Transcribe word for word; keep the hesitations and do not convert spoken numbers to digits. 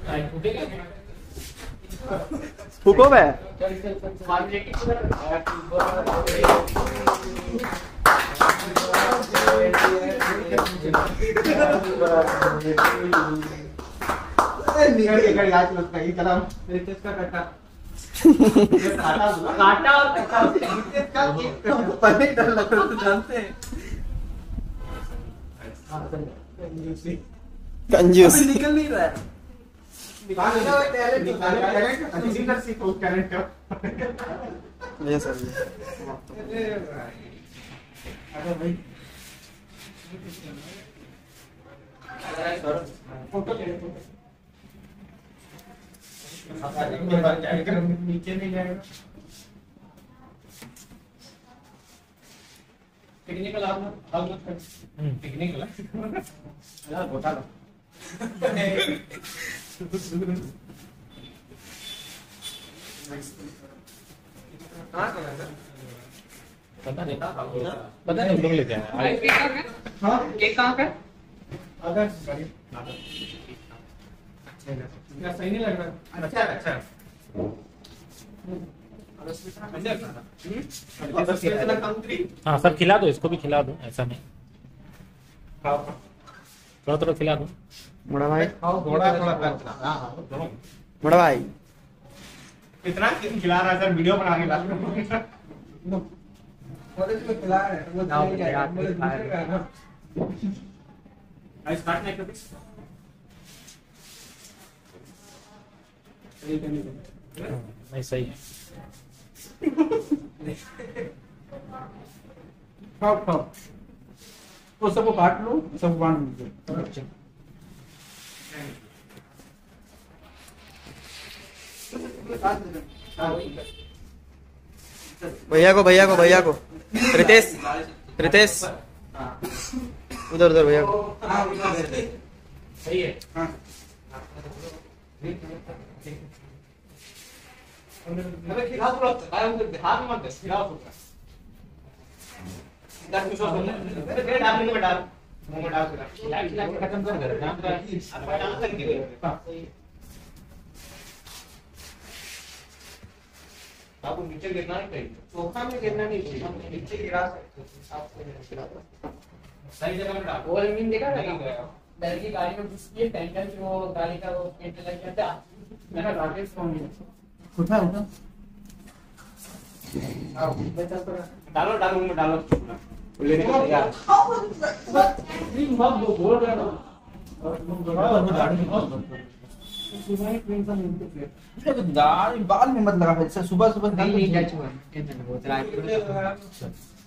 फूको बे निकल के गाड़ी आज लगता है चला रितेश का कट्टा काटा और कट्टा रितेश का एक पहले डर लग रहा था जानते हैं कंजूस निकल नहीं रहा है निकालना टैलेंट निकालना टैलेंट किसी तरह से कोई टैलेंट का ये सर अरे भाई फोटो ले नीचे नहीं जाएगा टेक्निकल आप आप मत कर टेक्निकल यार घोटाला पता नहीं पता नहीं लोग लेते हैं हाँ केक कहाँ का अगर क्या सही नहीं लग रहा अच्छा अच्छा हाँ सब खिला दो इसको भी खिला दो ऐसा नहीं थोड़ा थोड़ा खिला दो बड़ा भाई थोड़ा थोड़ा बड़ा भाई इतना खिला रहा सर वीडियो बना के ला कॉलेज में खिला रहे हैं वो नहीं जाएगा बोले दूसरे का ना आई स्टार्ट नहीं करते नहीं सही है खाओ खाओ वो सबको काट लो सब बांट दो भैया को भैया को भैया को रितेश रितेश उधर उधर भैया को सही है हाँ अरे खिला तो आया हूं हाथ मत दे खिला तो दस कुछ और अरे फिर डाल में डाल मुंह में डाल खिला खिला के खत्म कर दे नाम तो आप डाल सकते हो आपको नीचे गिरना नहीं चाहिए सोफा में गिरना नहीं चाहिए नीचे गिरा सकते सही जगह में डाल वो जमीन देखा ना बैल की गाड़ी में घुस के टैंकर की वो गाड़ी का वो पेट लग गया था मेरा राकेश कौन है उठा उठा डालो डालो में डालो लेने का तैयार नहीं मत दो बोल रहा हूं दाल बाल में मत लगा सुबह सुबह नहीं नहीं